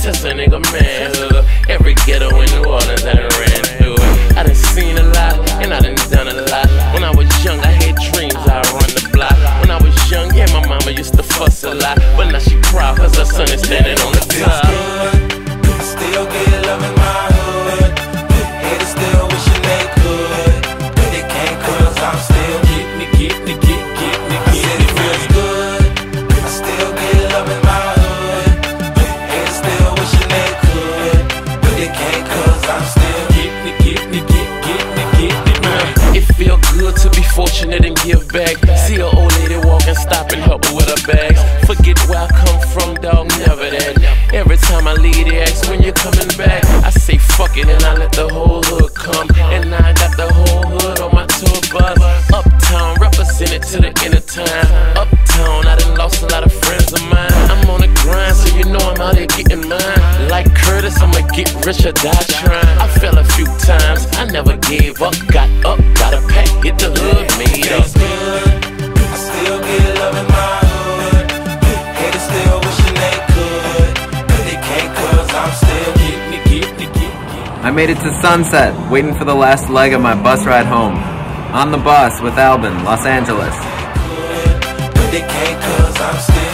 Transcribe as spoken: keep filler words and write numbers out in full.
test a nigga manhood. Every ghetto in New Orleans I done ran through it. I done seen a lot, and I done done a lot. When I was young, I had dreams, I run the block. When I was young, yeah, my mama used to fuss a lot, but now she proud cause her son is standing on the top. I still get love in my hood. Haters still wishing they could, but they can't cause I'm still getting it, getting it, get, getting it, getting it. It feels good. I still get love in my hood. Haters still wishing they could, but they can't cause I'm still getting it, getting it, get, getting it, getting it, man. It feel good to be fortunate and give back. See an old lady walking, stop and help her with her bags. Forget where I come from, dog, never that. Every time I leave, they ask when you're coming back. I say fuck it and I let the whole hood come. And now I got the whole hood on my tour bus. Uptown, represented to the end of time. Uptown, I done lost a lot of friends of mine. I'm on the grind, so you know I'm out here getting mine. Like Curtis, I'ma get rich or die trying. I fell a few times, I never gave up. Got up, got a pack, hit the hood, made up. I still get love in my hood. Haters still wishing they could, but they can't cause I'm still getting it, getting it, getting it. I made it to Sunset, waiting for the last leg of my bus ride home. On the bus with Albin, Los Angeles. But they can't cause I'm still